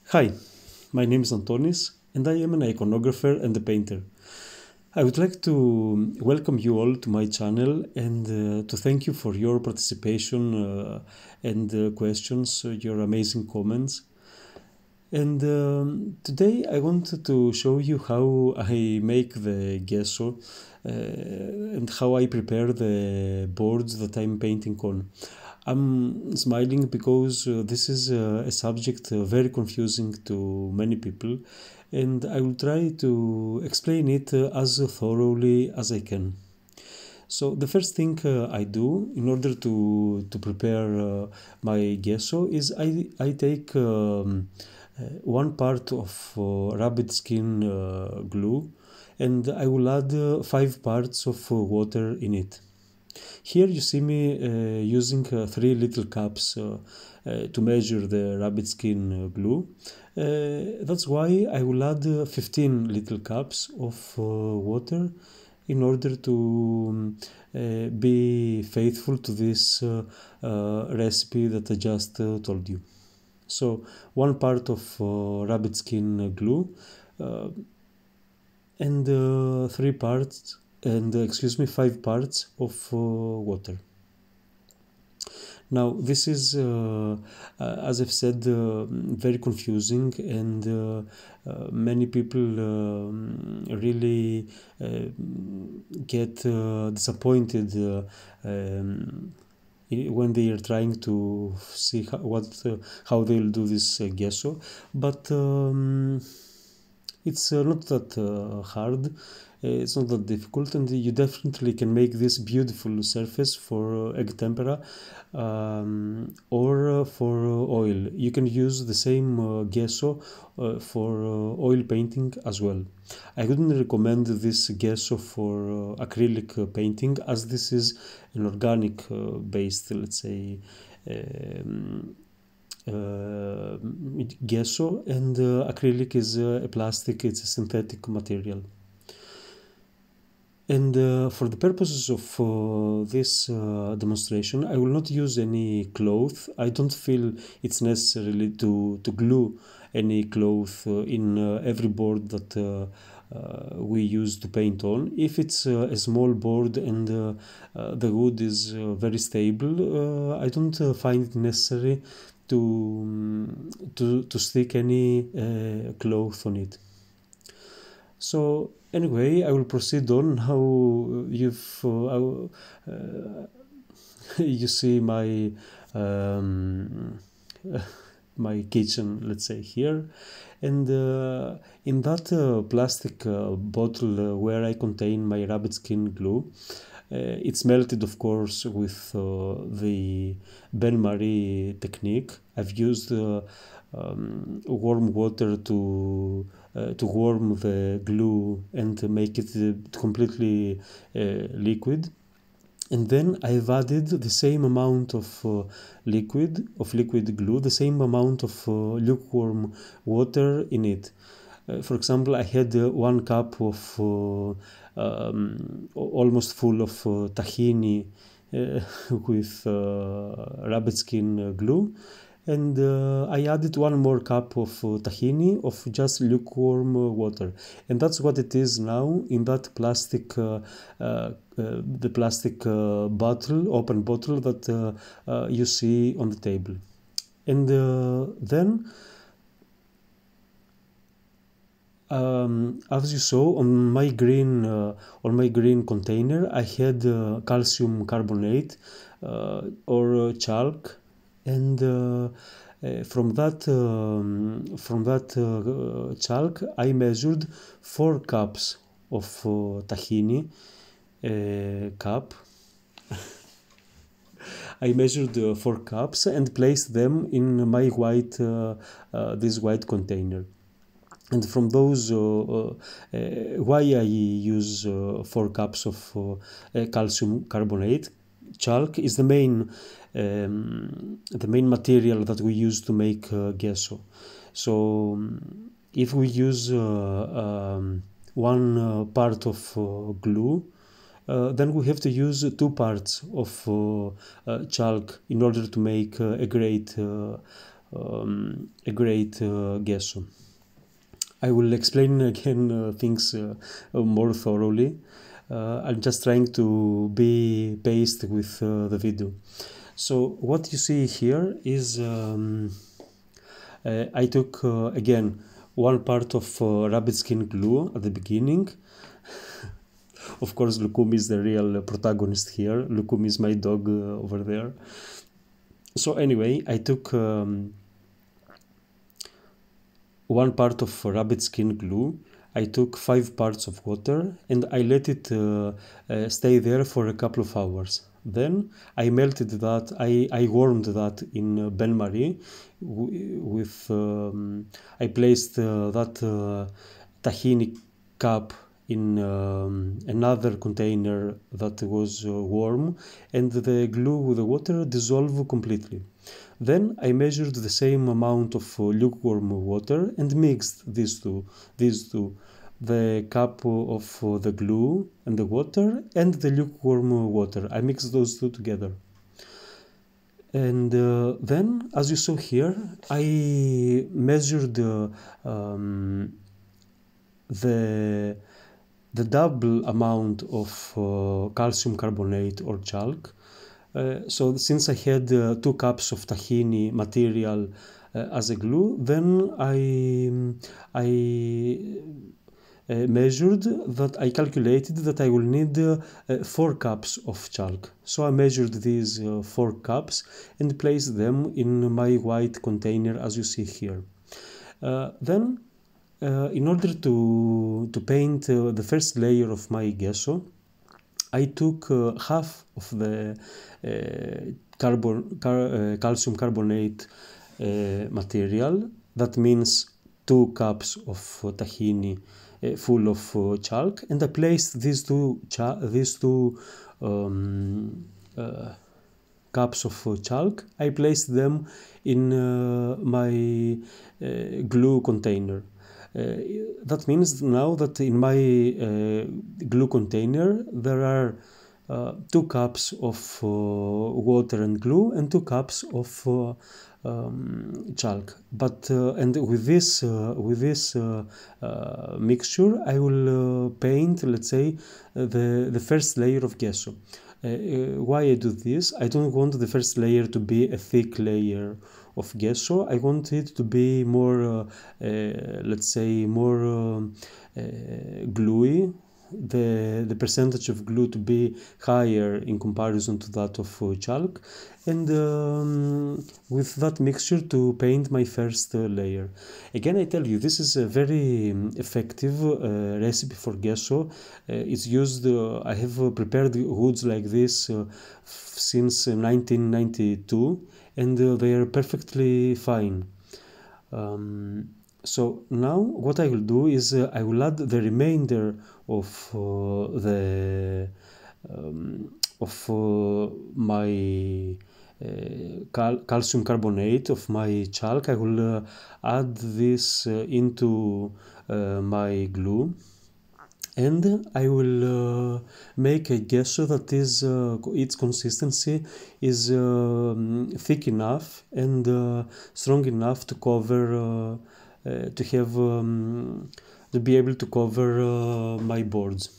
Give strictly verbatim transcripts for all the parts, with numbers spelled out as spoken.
Hi, my name is Antonis and I am an iconographer and a painter. I would like to welcome you all to my channel and uh, to thank you for your participation uh, and uh, questions, uh, your amazing comments. And um, today I wanted to show you how I make the gesso uh, and how I prepare the boards that I'm painting on. I'm smiling because uh, this is uh, a subject uh, very confusing to many people, and I will try to explain it uh, as thoroughly as I can. So the first thing uh, I do in order to to prepare uh, my gesso is I I take um, uh, one part of uh, rabbit skin uh, glue, and I will add uh, five parts of uh, water in it. Here you see me uh, using uh, three little cups uh, uh, to measure the rabbit skin uh, glue. Uh, that's why I will add uh, fifteen little cups of uh, water in order to um, uh, be faithful to this uh, uh, recipe that I just uh, told you. So one part of uh, rabbit skin glue uh, and uh, three parts and uh, excuse me five parts of uh, water. Now this is uh, uh, as I've said uh, very confusing, and uh, uh, many people uh, really uh, get uh, disappointed uh, um, when they are trying to see how, what uh, how they'll do this uh, gesso, but um, it's uh, not that uh, hard. It's not that difficult, and you definitely can make this beautiful surface for uh, egg tempera um, or uh, for uh, oil. You can use the same uh, gesso uh, for uh, oil painting as well. I wouldn't recommend this gesso for uh, acrylic uh, painting, as this is an organic uh, based, let's say, um, uh, gesso, and uh, acrylic is uh, a plastic, it's a synthetic material. And uh, for the purposes of uh, this uh, demonstration, I will not use any cloth. I don't feel it's necessary to, to glue any cloth uh, in uh, every board that uh, uh, we use to paint on. If it's uh, a small board and uh, uh, the wood is uh, very stable, uh, I don't uh, find it necessary to, um, to, to stick any uh, cloth on it. So anyway, I will proceed on. How you've uh, uh, you see my um, my kitchen, let's say, here, and uh, in that uh, plastic uh, bottle uh, where I contain my rabbit skin glue, uh, it's melted, of course, with uh, the bain-marie technique. I've used uh, um, warm water to uh, to warm the glue and to make it uh, completely uh, liquid. And then I've added the same amount of uh, liquid, of liquid glue, the same amount of uh, lukewarm water in it. Uh, for example, I had uh, one cup of uh, um, almost full of uh, tahini uh, with uh, rabbit skin glue. And uh, I added one more cup of uh, tahini of just lukewarm uh, water, and that's what it is now in that plastic, uh, uh, uh, the plastic uh, bottle, open bottle that uh, uh, you see on the table. And uh, then, um, as you saw on my green uh, on my green container, I had uh, calcium carbonate uh, or uh, chalk. And uh, uh, from that um, from that uh, chalk, I measured four cups of uh, tahini uh, cup. I measured uh, four cups and placed them in my white uh, uh, this white container. And from those, uh, uh, why I use uh, four cups of uh, calcium carbonate. Chalk is the main um, the main material that we use to make uh, gesso. So um, if we use uh, um, one uh, part of uh, glue, uh, then we have to use two parts of uh, uh, chalk in order to make uh, a great uh, um, a great uh, gesso. I will explain again uh, things uh, more thoroughly. Uh, I'm just trying to be paced with uh, the video. So what you see here is um, uh, I took uh, again one part of uh, rabbit skin glue at the beginning. Of course, Lukumi is the real protagonist here. Lukumi is my dog uh, over there. So anyway, I took um, one part of rabbit skin glue. I took five parts of water and I let it uh, uh, stay there for a couple of hours. Then I melted that, I, I warmed that in uh, bain-marie with, um, I placed uh, that uh, tahini cup in um, another container that was uh, warm, and the glue with the water dissolved completely. Then I measured the same amount of uh, lukewarm water and mixed these two, these two, the cup of uh, the glue and the water and the lukewarm water. I mixed those two together. And uh, then, as you saw here, I measured uh, um, the the double amount of uh, calcium carbonate or chalk. Uh, so since I had uh, two cups of tahini material uh, as a glue, then I I uh, measured that I calculated that I will need uh, uh, four cups of chalk. So I measured these uh, four cups and placed them in my white container as you see here. Uh, then Uh, in order to, to paint uh, the first layer of my gesso, I took uh, half of the uh, carbon, car, uh, calcium carbonate uh, material. That means two cups of uh, tahini uh, full of uh, chalk, and I placed these two these two um, uh, cups of uh, chalk. I placed them in uh, my uh, glue container. Uh, that means now that in my uh, glue container there are uh, two cups of uh, water and glue and two cups of uh, um, chalk. But uh, and with this uh, with this uh, uh, mixture, I will uh, paint, let's say, uh, the the first layer of gesso. Uh, uh, why I do this? I don't want the first layer to be a thick layer of gesso. I want it to be more, uh, uh, let's say, more uh, uh, gluey. The, the percentage of glue to be higher in comparison to that of uh, chalk, and um, with that mixture to paint my first uh, layer. Again, I tell you, this is a very um, effective uh, recipe for gesso. Uh, it's used, uh, I have uh, prepared woods like this uh, since uh, nineteen ninety-two, and uh, they are perfectly fine. Um, So now what I will do is uh, I will add the remainder of uh, the um, of uh, my uh, cal calcium carbonate of my chalk. I will uh, add this uh, into uh, my glue, and I will uh, make a gesso that is uh, its consistency is uh, thick enough and uh, strong enough to cover uh, Uh, to have um, to be able to cover uh, my boards.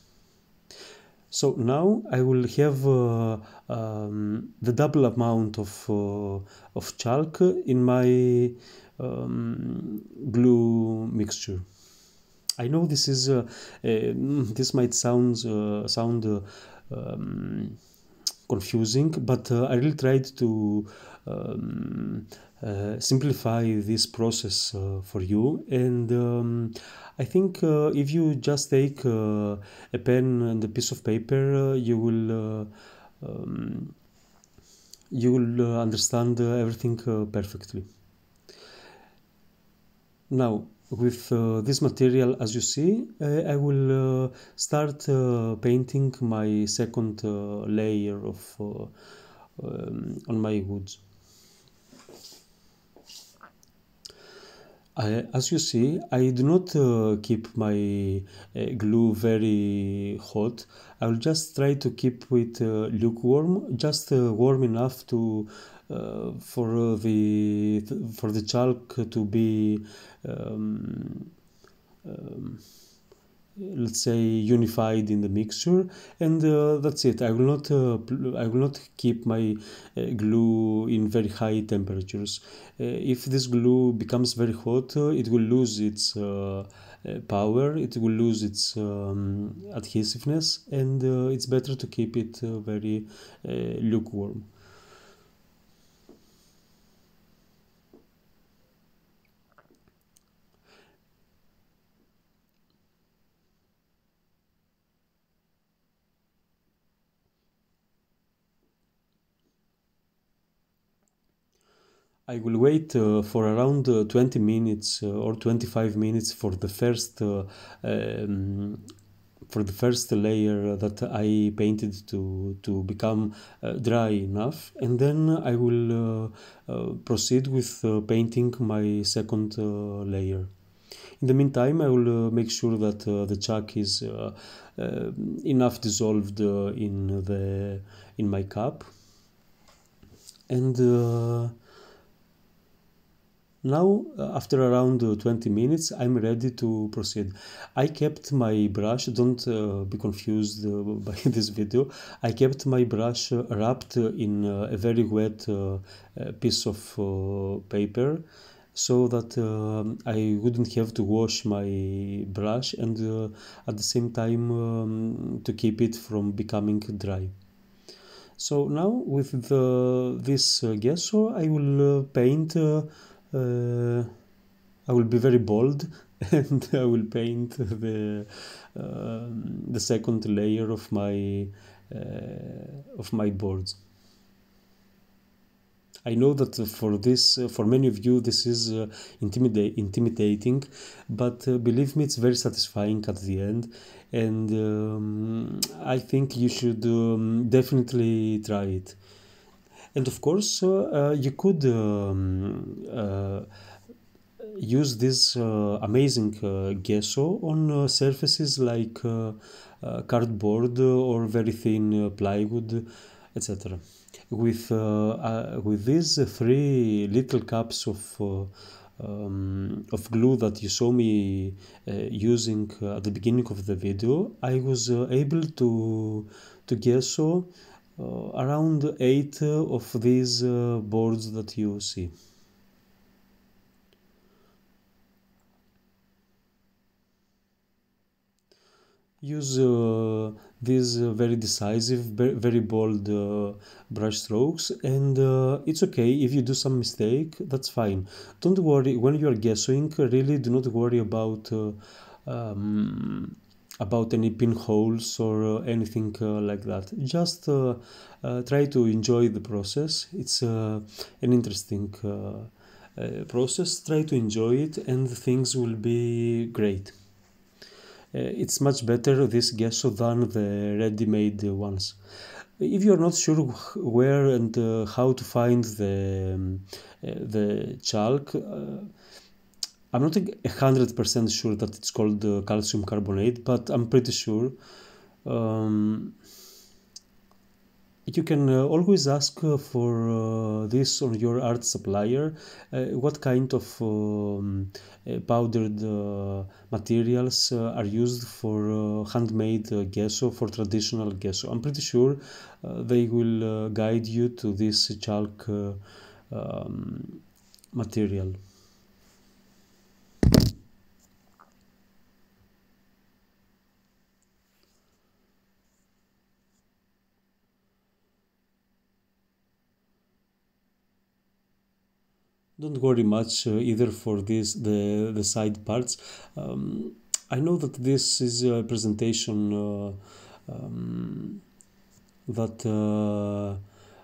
So now I will have uh, um, the double amount of uh, of chalk in my um, glue mixture. I know this is uh, uh, this might sound uh, sound uh, um, confusing, but uh, I really tried to um, uh, simplify this process uh, for you, and um, I think uh, if you just take uh, a pen and a piece of paper, uh, you will uh, um, you will uh, understand uh, everything uh, perfectly. Now, with uh, this material, as you see, uh, I will uh, start uh, painting my second uh, layer of uh, um, on my woods. I, as you see, I do not uh, keep my uh, glue very hot. I will just try to keep it uh, lukewarm, just uh, warm enough to uh, for the for the chalk to be um, um, let's say unified in the mixture, and uh, that's it. I will not uh, I will not keep my uh, glue in very high temperatures. Uh, if this glue becomes very hot, uh, it will lose its uh, uh, power, it will lose its um, adhesiveness, and uh, it's better to keep it uh, very uh, lukewarm. I will wait uh, for around uh, twenty minutes uh, or twenty-five minutes for the first uh, um, for the first layer that I painted to to become uh, dry enough, and then I will uh, uh, proceed with uh, painting my second uh, layer. In the meantime, I will uh, make sure that uh, the chalk is uh, uh, enough dissolved uh, in the in my cup, and uh, now, uh, after around uh, twenty minutes, I'm ready to proceed. I kept my brush, don't uh, be confused uh, by this video. I kept my brush uh, wrapped in uh, a very wet uh, uh, piece of uh, paper, so that uh, I wouldn't have to wash my brush, and uh, at the same time um, to keep it from becoming dry. So now with the, this uh, gesso, I will uh, paint uh, uh, I will be very bold and I will paint the uh, the second layer of my uh, of my boards. I know that for this, uh, for many of you, this is uh, intimidate, intimidating, but uh, believe me, it's very satisfying at the end, and um, I think you should um, definitely try it. And of course, uh, uh, you could um, uh, use this uh, amazing uh, gesso on uh, surfaces like uh, uh, cardboard or very thin uh, plywood, et cetera. With uh, uh, with these three little cups of uh, um, of glue that you saw me uh, using uh, at the beginning of the video, I was uh, able to to gesso uh, around eight uh, of these uh, boards that you see. Use uh, these uh, very decisive, very bold uh, brush strokes, and uh, it's okay if you do some mistake, that's fine. Don't worry, when you are gessoing, really do not worry about uh, um, about any pinholes or uh, anything uh, like that. Just uh, uh, try to enjoy the process. It's uh, an interesting uh, uh, process. Try to enjoy it and things will be great. Uh, it's much better, this gesso, than the ready-made ones. If you're not sure where and uh, how to find the, um, uh, the chalk, uh, I'm not a hundred percent sure that it's called uh, calcium carbonate, but I'm pretty sure. Um, You can uh, always ask uh, for uh, this on your art supplier, uh, what kind of um, uh, powdered uh, materials uh, are used for uh, handmade uh, gesso, for traditional gesso. I'm pretty sure uh, they will uh, guide you to this chalk uh, um, material. Don't worry much uh, either for this the the side parts. Um, I know that this is a presentation uh, um, that uh,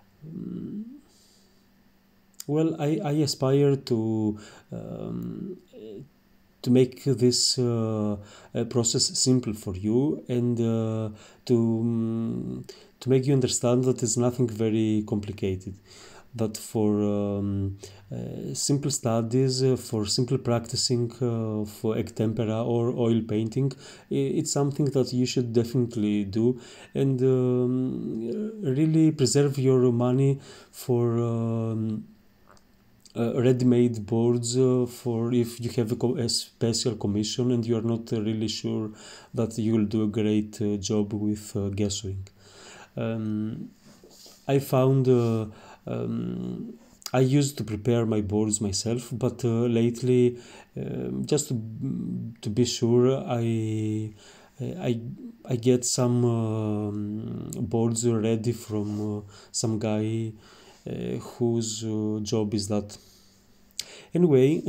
well, I, I aspire to um, to make this uh, process simple for you, and uh, to um, to make you understand that it's nothing very complicated. That for um, uh, simple studies, uh, for simple practicing uh, for egg tempera or oil painting, it's something that you should definitely do, and um, really preserve your money for um, uh, ready-made boards, uh, for if you have a, co a special commission and you are not uh, really sure that you will do a great uh, job with uh, gessoing. Um, I found uh, um, I used to prepare my boards myself, but uh, lately, um, just to, to be sure, I I I get some um, boards ready from uh, some guy uh, whose uh, job is that. Anyway,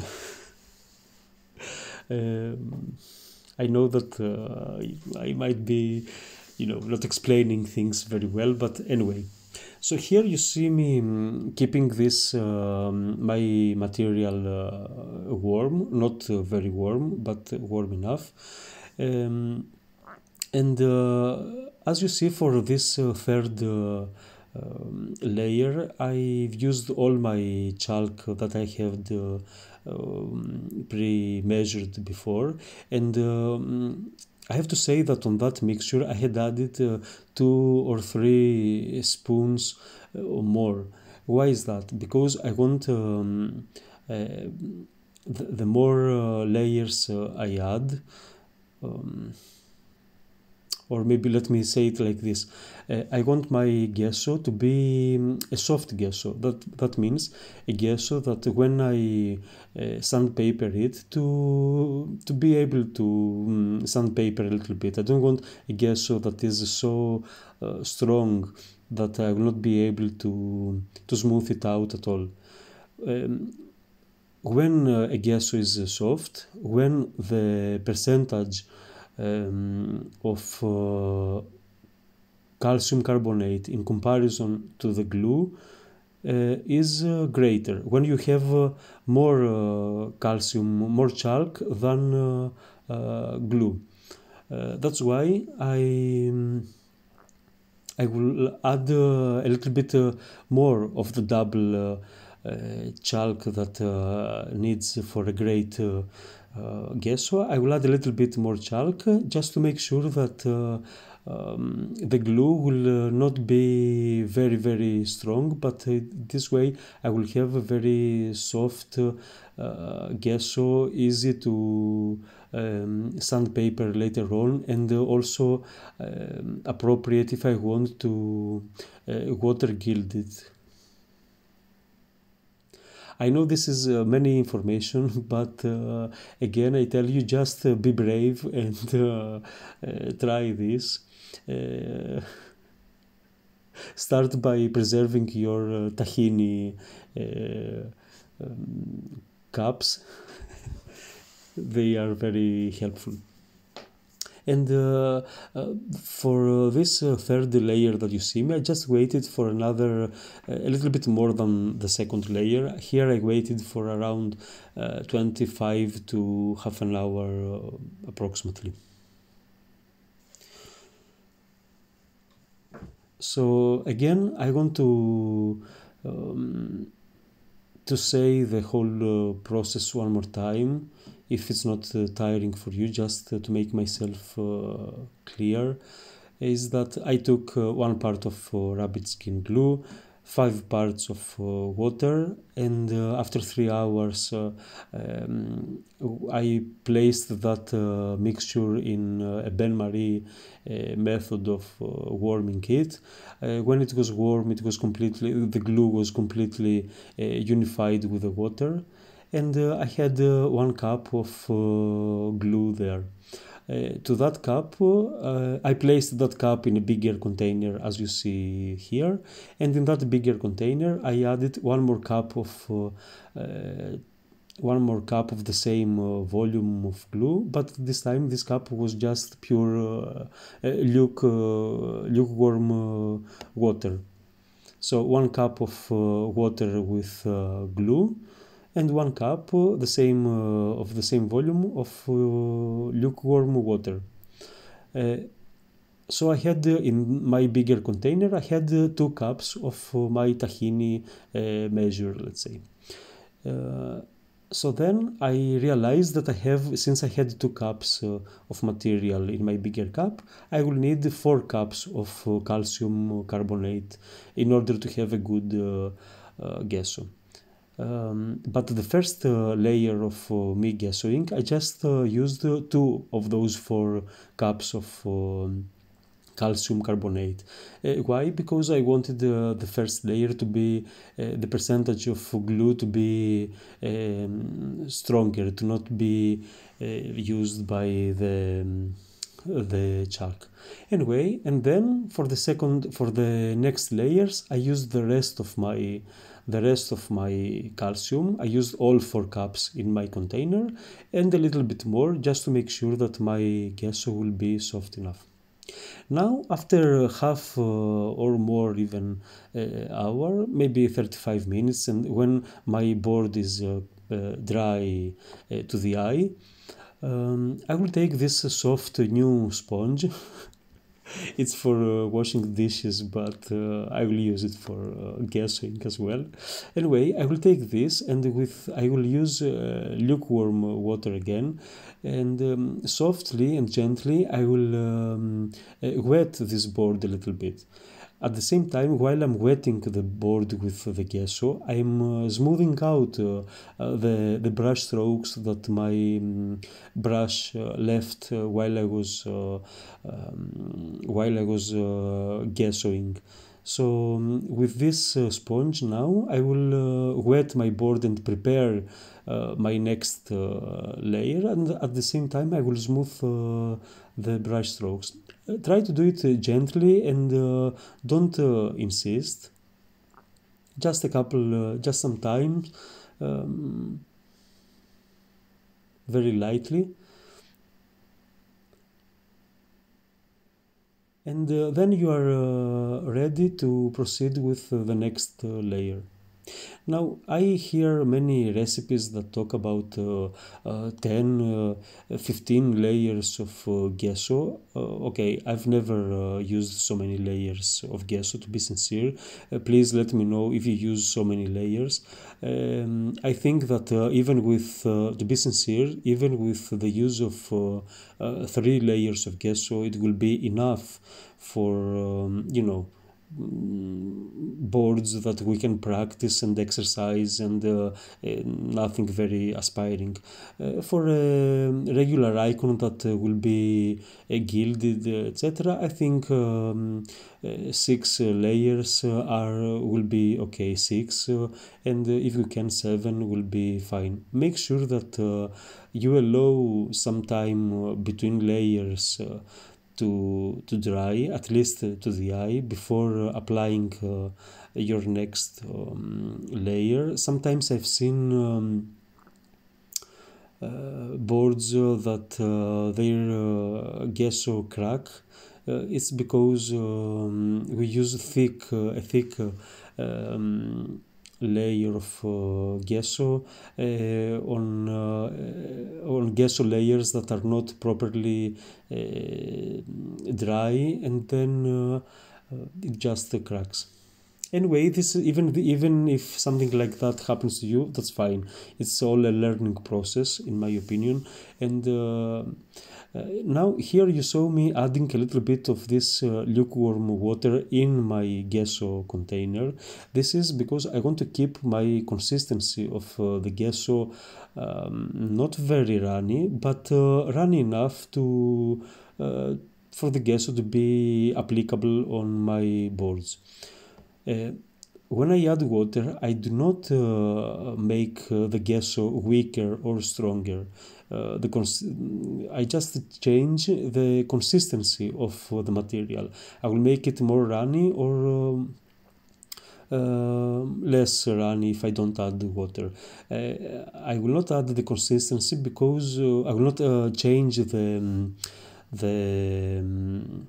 um, I know that uh, I might be, you know, not explaining things very well, but anyway. So here you see me um, keeping this um, my material uh, warm, not uh, very warm, but warm enough. Um, and uh, as you see, for this uh, third uh, um, layer, I've used all my chalk that I had uh, um, pre-measured before, and um, I have to say that on that mixture I had added uh, two or three spoons uh, or more. Why is that? Because I want um, uh, the, the more uh, layers uh, I add, um, or maybe let me say it like this. Uh, I want my gesso to be a soft gesso. That that means a gesso that when I uh, sandpaper it, to to be able to um, sandpaper a little bit. I don't want a gesso that is so uh, strong that I will not be able to to smooth it out at all. Um, when uh, a gesso is uh, soft, when the percentage Um, of uh, calcium carbonate in comparison to the glue uh, is uh, greater. When you have uh, more uh, calcium, more chalk than uh, uh, glue. Uh, that's why I um, I will add uh, a little bit uh, more of the double uh, uh, chalk that uh, needs for a great uh, uh, gesso. I will add a little bit more chalk uh, just to make sure that uh, um, the glue will uh, not be very very strong, but uh, this way I will have a very soft uh, uh, gesso, easy to um, sandpaper later on, and uh, also um, appropriate if I want to uh, water gild it. I know this is uh, many information, but uh, again I tell you, just uh, be brave and uh, uh, try this. Uh, start by preserving your uh, tahini uh, um, cups. They are very helpful. And uh, uh, for uh, this uh, third layer that you see me, I just waited for another, uh, a little bit more than the second layer. Here I waited for around uh, twenty-five to half an hour uh, approximately. So again, I want to um, to say the whole uh, process one more time, if it's not uh, tiring for you, just uh, to make myself uh, clear, is that I took uh, one part of uh, rabbit skin glue, five parts of uh, water, and uh, after three hours uh, um, I placed that uh, mixture in uh, a bain-marie uh, method of uh, warming it. Uh, when it was warm, it was completely, the glue was completely uh, unified with the water, and uh, I had uh, one cup of uh, glue there. Uh, to that cup, uh, I placed that cup in a bigger container, as you see here, and in that bigger container I added one more cup of uh, uh, one more cup of the same uh, volume of glue, but this time this cup was just pure uh, uh, luke, uh, lukewarm uh, water. So one cup of uh, water with uh, glue, and one cup uh, the same uh, of the same volume of uh, lukewarm water. Uh, so I had uh, in my bigger container I had uh, two cups of uh, my tahini uh, measure, let's say. Uh, so then I realized that I have, since I had two cups uh, of material in my bigger cup, I will need four cups of uh, calcium carbonate in order to have a good uh, uh, gesso. Um, but the first uh, layer of uh, me gessoing, I just uh, used uh, two of those four cups of um, calcium carbonate. Uh, why? Because I wanted uh, the first layer to be uh, the percentage of glue to be um, stronger, to not be uh, used by the um, the chalk. Anyway, and then for the second for the next layers, I used the rest of my the rest of my calcium. I used all four cups in my container and a little bit more just to make sure that my gesso will be soft enough. Now, after half uh, or more even uh, hour, maybe thirty-five minutes, and when my board is uh, uh, dry uh, to the eye, um, I will take this soft new sponge. It's for uh, washing dishes, but uh, I will use it for uh, gessoing as well. Anyway, I will take this and with I will use uh, lukewarm water again, and um, softly and gently I will um, uh, wet this board a little bit. At the same time, while I'm wetting the board with the gesso, I'm uh, smoothing out uh, uh, the, the brush strokes that my um, brush uh, left uh, while I was uh, um, while I was uh, gessoing. So um, with this uh, sponge now, I will uh, wet my board and prepare uh, my next uh, layer, and at the same time I will smooth uh, the brush strokes. Uh, try to do it uh, gently and uh, don't uh, insist. Just a couple, uh, just some time, um, very lightly. And uh, then you are uh, ready to proceed with uh, the next uh, layer. Now, I hear many recipes that talk about uh, uh, ten, uh, fifteen layers of uh, gesso. Uh, okay, I've never uh, used so many layers of gesso, to be sincere. Uh, please let me know if you use so many layers. Um, I think that uh, even with, uh, to be sincere, even with the use of uh, uh, three layers of gesso, it will be enough for, um, you know, boards that we can practice and exercise, and uh, uh, nothing very aspiring. Uh, for a regular icon that uh, will be uh, gilded, uh, et cetera, I think um, uh, six uh, layers uh, are will be okay. Six, uh, and uh, if you can, seven will be fine. Make sure that uh, you allow some time uh, between layers. Uh, To, to dry, at least uh, to the eye, before uh, applying uh, your next um, layer. Sometimes I've seen um, uh, boards uh, that uh, their uh, gesso crack. Uh, it's because um, we use thick, uh, a thick uh, um, layer of uh, gesso uh, on uh, on gesso layers that are not properly uh, dry, and then uh, uh, it just uh, cracks. Anyway, this even even if something like that happens to you, that's fine. It's all a learning process, in my opinion. And uh, uh, now here you saw me adding a little bit of this uh, lukewarm water in my gesso container. This is because I want to keep my consistency of uh, the gesso um, not very runny, but uh, runny enough to uh, for the gesso to be applicable on my boards. Uh, when I add water, I do not uh, make uh, the gesso weaker or stronger. Uh, the cons I just change the consistency of uh, the material. I will make it more runny or um, uh, less runny if I don't add water. Uh, I will not add the consistency because uh, I will not uh, change the um, the um,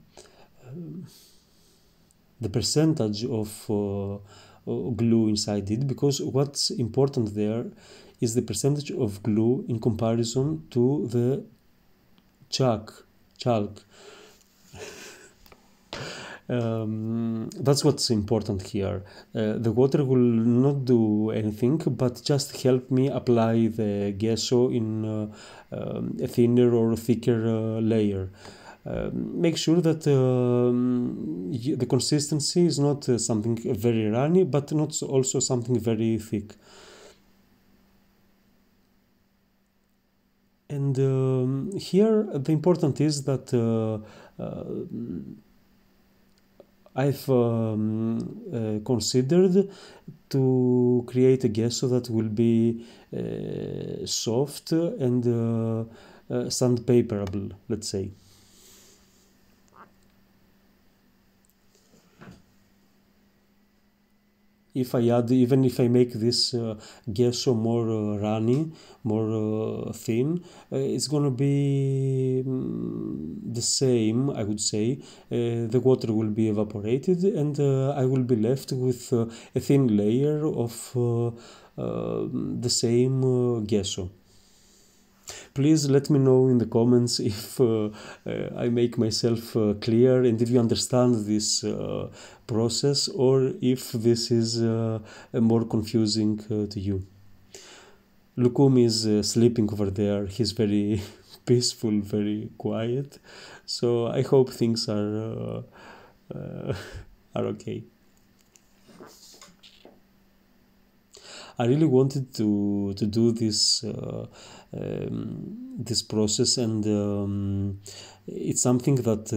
the percentage of uh, glue inside it, because what's important there is the percentage of glue in comparison to the chalk chalk Um, that's what's important here. Uh, the water will not do anything, but just help me apply the gesso in uh, um, a thinner or thicker uh, layer. Um, make sure that um, the consistency is not uh, something very runny, but not also something very thick. And um, here the important is that uh, uh, I've um, uh, considered to create a gesso that will be uh, soft and uh, uh, sandpaperable, let's say. If I add, even if I make this uh, gesso more uh, runny, more uh, thin, uh, it's gonna be um, the same, I would say. Uh, the water will be evaporated and uh, I will be left with uh, a thin layer of uh, uh, the same uh, gesso. Please let me know in the comments if uh, uh, I make myself uh, clear and if you understand this uh, process, or if this is uh, more confusing uh, to you. Lukum is uh, sleeping over there. He's very peaceful, very quiet. So I hope things are uh, uh, are okay. I really wanted to to do this uh, um, this process, and um, it's something that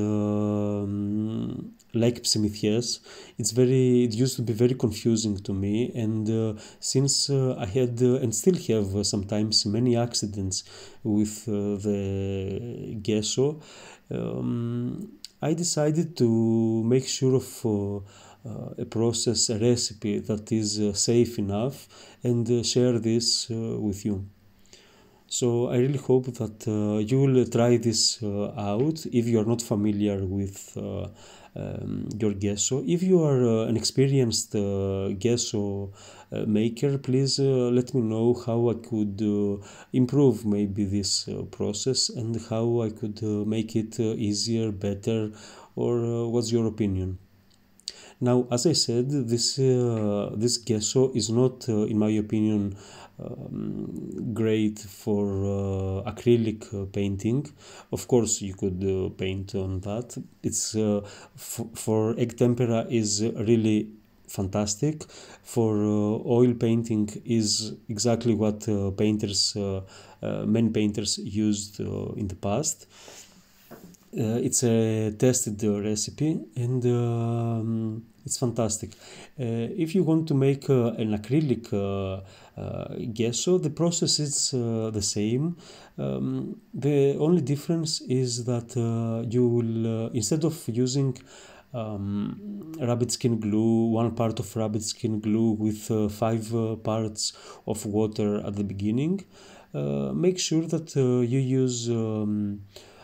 um, like psimithies, it's very it used to be very confusing to me, and uh, since uh, I had uh, and still have uh, sometimes many accidents with uh, the gesso, um, I decided to make sure of uh, Uh, a process, a recipe that is uh, safe enough, and uh, share this uh, with you. So I really hope that uh, you will try this uh, out if you are not familiar with uh, um, your gesso. If you are uh, an experienced uh, gesso uh, maker, please uh, let me know how I could uh, improve maybe this uh, process, and how I could uh, make it uh, easier, better, or uh, what's your opinion? Now, as I said, this uh, this gesso is not, uh, in my opinion, um, great for uh, acrylic uh, painting. Of course, you could uh, paint on that. It's uh, for egg tempera is really fantastic. For uh, oil painting is exactly what uh, painters, uh, uh, many painters used uh, in the past. Uh, it's a tested uh, recipe, and um, it's fantastic. Uh, if you want to make uh, an acrylic uh, uh, gesso, the process is uh, the same. Um, the only difference is that uh, you will, uh, instead of using um, rabbit skin glue, one part of rabbit skin glue with uh, five uh, parts of water at the beginning, uh, make sure that uh, you use um,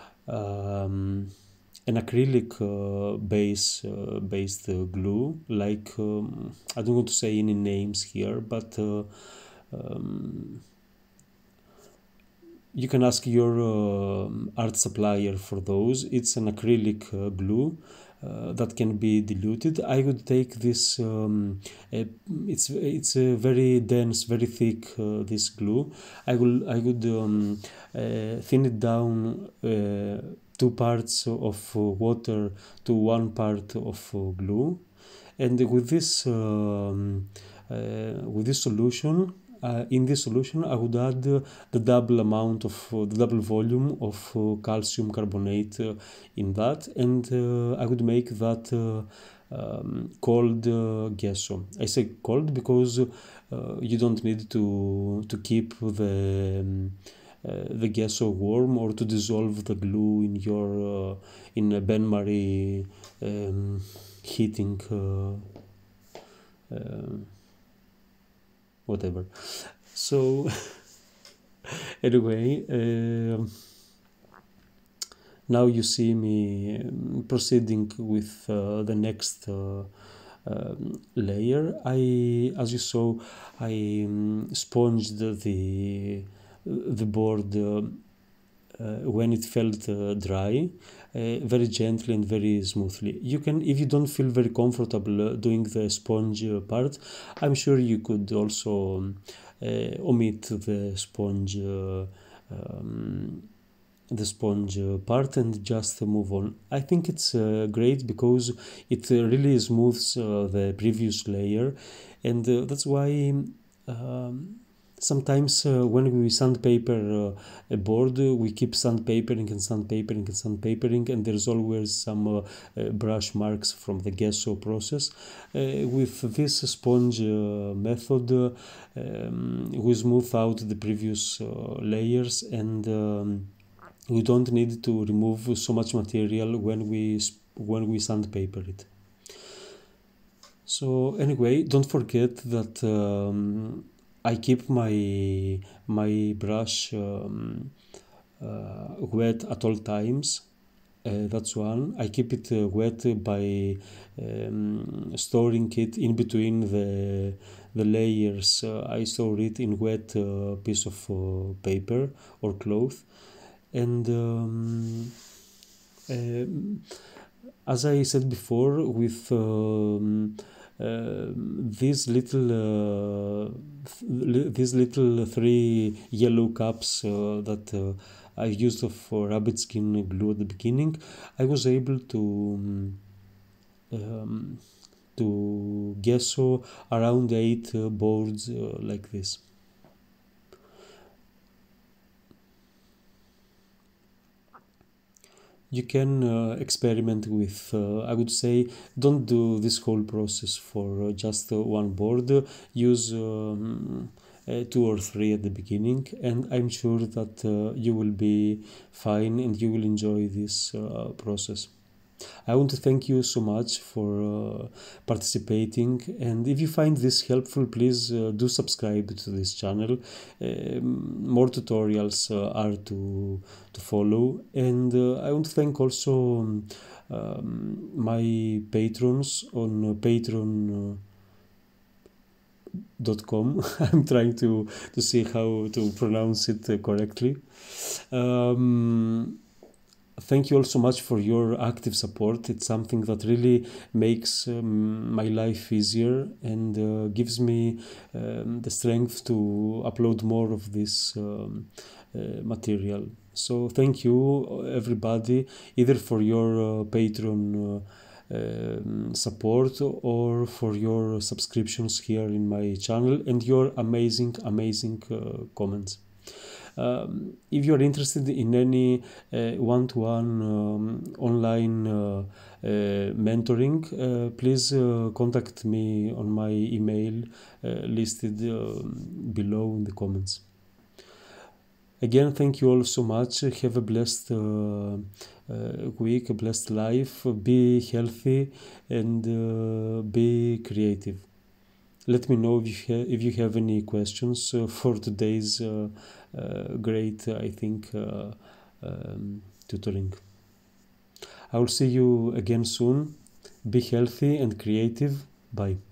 um, an acrylic uh, base uh, based uh, glue, like um, I don't want to say any names here, but uh, um, you can ask your uh, art supplier for those. It's an acrylic uh, glue uh, that can be diluted. I would take this, um, uh, it's it's a very dense, very thick, uh, this glue. I will I would um, uh, thin it down, uh, two parts of uh, water to one part of uh, glue, and with this um, uh, with this solution, uh, in this solution I would add uh, the double amount of uh, the double volume of uh, calcium carbonate uh, in that, and uh, I would make that uh, um, cold uh, gesso. I say cold because uh, you don't need to to keep the um, uh, the gesso warm, or to dissolve the glue in your uh, in a bain-marie um, heating uh, uh, whatever. So anyway, uh, now you see me um, proceeding with uh, the next uh, um, layer. I, as you saw, I um, sponged the the board uh, uh, when it felt uh, dry, uh, very gently and very smoothly. You can, if you don't feel very comfortable uh, doing the sponge uh, part, I'm sure you could also um, uh, omit the sponge uh, um, the sponge uh, part and just move on. I think it's uh, great because it uh, really smooths uh, the previous layer, and uh, that's why um, sometimes uh, when we sandpaper uh, a board, uh, we keep sandpapering and sandpapering and sandpapering, and there's always some uh, uh, brush marks from the gesso process. Uh, with this sponge uh, method, uh, um, we smooth out the previous uh, layers, and um, we don't need to remove so much material when we when we sandpaper it. So anyway, don't forget that um, I keep my my brush um, uh, wet at all times. Uh, that's one. I keep it uh, wet by um, storing it in between the the layers. Uh, I store it in wet uh, piece of uh, paper or cloth. And um, uh, as I said before, with um, uh, these little uh, th these little three yellow cups uh, that uh, I used for rabbit skin glue at the beginning, I was able to um, to gesso around eight uh, boards uh, like this. You can uh, experiment with, uh, I would say, don't do this whole process for uh, just uh, one board. Use um, uh, two or three at the beginning, and I'm sure that uh, you will be fine and you will enjoy this uh, process. I want to thank you so much for uh, participating, and if you find this helpful, please uh, do subscribe to this channel. Um, more tutorials uh, are to to follow, and uh, I want to thank also um, um, my patrons on uh, Patreon. Uh, dot com. I'm trying to to see how to pronounce it uh, correctly. Um, Thank you all so much for your active support. It's something that really makes um, my life easier and uh, gives me um, the strength to upload more of this um, uh, material. So thank you everybody, either for your uh, Patreon uh, um, support or for your subscriptions here in my channel and your amazing, amazing uh, comments. Um, if you are interested in any uh, one-to-one um, online uh, uh, mentoring, uh, please uh, contact me on my email uh, listed uh, below in the comments. Again, thank you all so much. Have a blessed uh, uh, week, a blessed life. Be healthy and uh, be creative. Let me know if you, if you have any questions uh, for today's uh, uh, great, uh, I think, uh, um, tutoring. I will see you again soon. Be healthy and creative. Bye.